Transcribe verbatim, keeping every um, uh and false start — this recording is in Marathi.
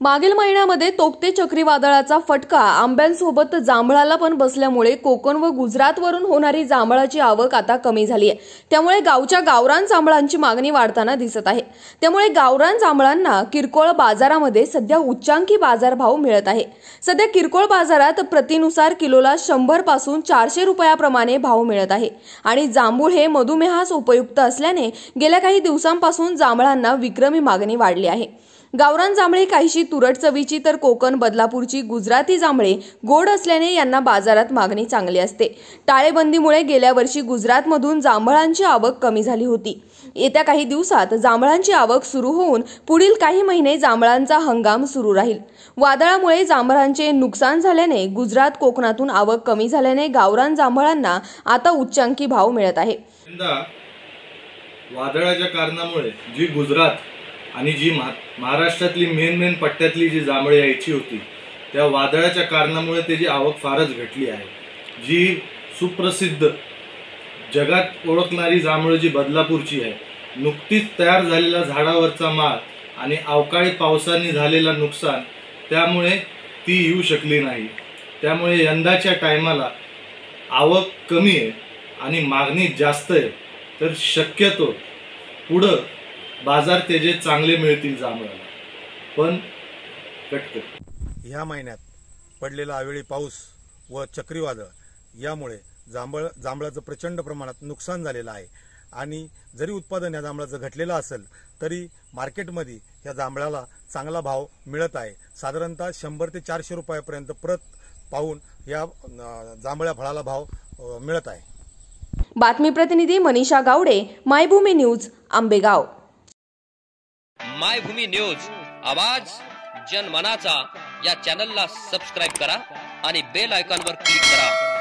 मागील महिन्यामध्ये तोक्ते चक्रीवादळाचा फटका आंब्यांसोबत जांभळाला पण बसल्यामुळे कोकण व गुजरातवरून होणारी जांभळाची आवक आता कमी झाली आहे। त्यामुळे गावच्या गावरान जांभळांची मागणी वाढताना दिसत आहे। त्यामुळे गावरान जांभळांना किरकोळ बाजारामध्ये सध्या उच्चांकी बाजारभाव मिळत आहे। सध्या किरकोळ बाजारात प्रतिनुसार किलोला शंभर पासून चारशे रुपयाप्रमाणे भाव मिळत आहे आणि जांभूळ हे मधुमेहास उपयुक्त असल्याने गेल्या काही दिवसांपासून जांभळांना विक्रमी मागणी वाढली आहे। गावरान जांभळे काहीशी तुरट चवीची तर कोकण बदलापूरची गुजराती जांभळे गोड असल्याने यांना बाजारात मागणी चांगली असते। टाळेबंदीमुळे गेल्या वर्षी गुजरातमधून जांभळांची आवक कमी झाली होती। येत्या काही दिवसात जांभळांची आवक सुरू होऊन पुढील काही महिने जांभळांचा हंगाम सुरू राहील। वादळामुळे जांभळांचे नुकसान झाल्याने गुजरात कोकणातून आवक कमी झाल्याने गावरान जांभळांना आता उच्चांकी भाव मिळत आहे। वादळाच्या कारणामुळे जी गुजरात आणि जी महाराष्ट्रातली मेन मेन पट्ट्यातली जी जांभळे यायची होती त्या वादळाच्या कारणामुळे त्याची आवक फारच घटली आहे। जी सुप्रसिद्ध जगात ओळखणारी जांभळ जी बदलापूरची आहे, नुकतीच तयार झालेला झाडावरचा माल आणि अवकाळी पावसाने झालेला नुकसान त्यामुळे ती येऊ शकली नाही। त्यामुळे यंदाच्या टायमाला आवक कमी आहे आणि मागणी जास्त आहे, तर शक्यतो पुढं बाजार त्याचे चांगले मिळतील जांभळाला। पण कटकट ह्या महिन्यात पडलेला अवेळी पाऊस व चक्रीवादळ यामुळे जांभळ जांभळाचं प्रचंड प्रमाणात नुकसान झालेलं आहे आणि जरी उत्पादन या जांभळाचं घटलेलं असेल तरी मार्केटमध्ये या जांभळाला चांगला भाव मिळत आहे। साधारणतः शंभर ते चारशे रुपयापर्यंत प्रत पाऊन या जांभळ्या फळाला भाव मिळत आहे। बातमी प्रतिनिधी मनीषा गावडे, मायभूमी न्यूज, आंबेगाव। मायभूमी न्यूज आवाज जनमनाचा या चॅनलला सबस्क्राइब करा आणि बेल आयकॉनवर क्लिक करा।